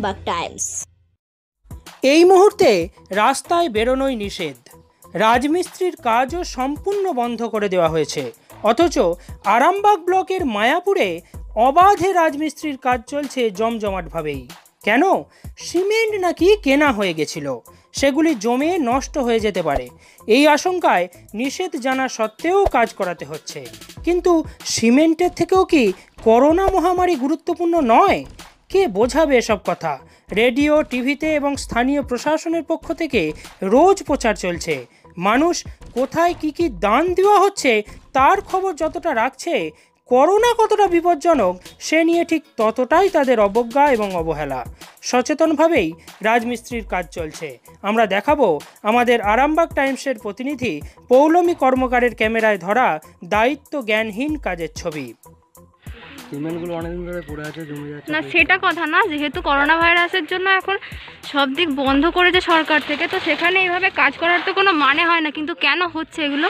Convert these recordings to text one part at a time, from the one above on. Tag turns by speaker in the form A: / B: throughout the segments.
A: Arambagh Times.
B: এই মুহূর্তে রাস্তায় বেরোনোই নিষেধ। রাজমিস্ত্রির কাজও সম্পূর্ণ বন্ধ করে দেওয়া হয়েছে, অথচ আরামবাগ ব্লকের মায়াপুরে অবাধে রাজমিস্ত্রির কাজ চলছে জমজমাটভাবেই। কেন? সিমেন্ট নাকি কেনা হয়ে গেছিল, সেগুলি জমে নষ্ট হয়ে যেতে পারে। এই আশঙ্কায় নিষেধ জানা সত্ত্বেও কাজ করাতে হচ্ছে। কিন্তু সিমেন্টের থেকেও কি করোনা মহামারী গুরুত্বপূর্ণ নয়? কে বোঝাবে এসব কথা? রেডিও, টিভিতে এবং স্থানীয় প্রশাসনের পক্ষ থেকে রোজ প্রচার চলছে। মানুষ কোথায় কি কি দান দেওয়া হচ্ছে তার খবর যতটা রাখছে, করোনা কতটা বিপজ্জনক সে নিয়ে ঠিক ততটাই তাদের অবজ্ঞা এবং অবহেলা। সচেতনভাবেই রাজমিস্ত্রির কাজ চলছে। আমরা দেখাবো আমাদের আরামবাগ টাইমসের প্রতিনিধি পৌলমী কর্মকারের ক্যামেরায় ধরা দায়িত্ব জ্ঞানহীন কাজের ছবি।
C: না, সেটা কথা না। যেহেতু করোনা ভাইরাসের জন্য এখন সব দিক বন্ধ করেছে সরকার থেকে, তো সেখানে এইভাবে কাজ করার তো কোনো মানে হয় না। কিন্তু কেন হচ্ছে এগুলো,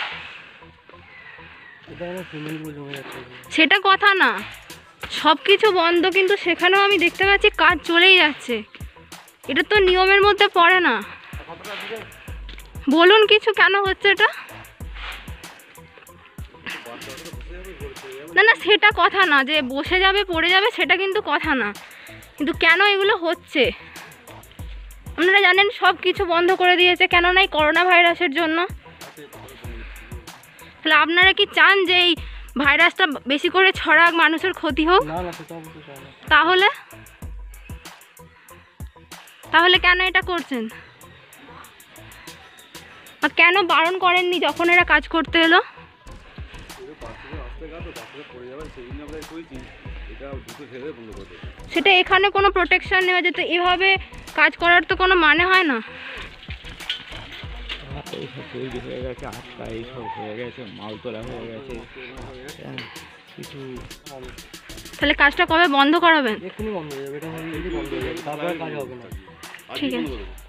C: সেটা কথা না। সব কিছু বন্ধ, কিন্তু সেখানেও আমি দেখতে পাচ্ছি কাজ চলেই যাচ্ছে। এটা তো নিয়মের মধ্যে পড়ে না। বলুন কিছু, কেন হচ্ছে এটা? না না, সেটা কথা না যে বসে যাবে পড়ে যাবে, সেটা কিন্তু কথা না। কিন্তু কেন এগুলো হচ্ছে? আপনারা জানেন সব কিছু বন্ধ করে দিয়েছে, কেন নাই করোনা ভাইরাসের জন্য। তাহলে আপনারা কি চান যে এই ভাইরাসটা বেশি করে ছড়াক, মানুষের ক্ষতি হোক? তাহলে তাহলে কেন এটা করছেন? আর কেন বারণ করেননি যখন এরা কাজ করতে এলো? সেটা এখানে কোনো প্রোটেকশন নেওয়া যেত, এভাবে কাজ করার তো কোনো মানে হয় না। তাহলে কাজটা কবে বন্ধ করাবেন? ঠিক আছে।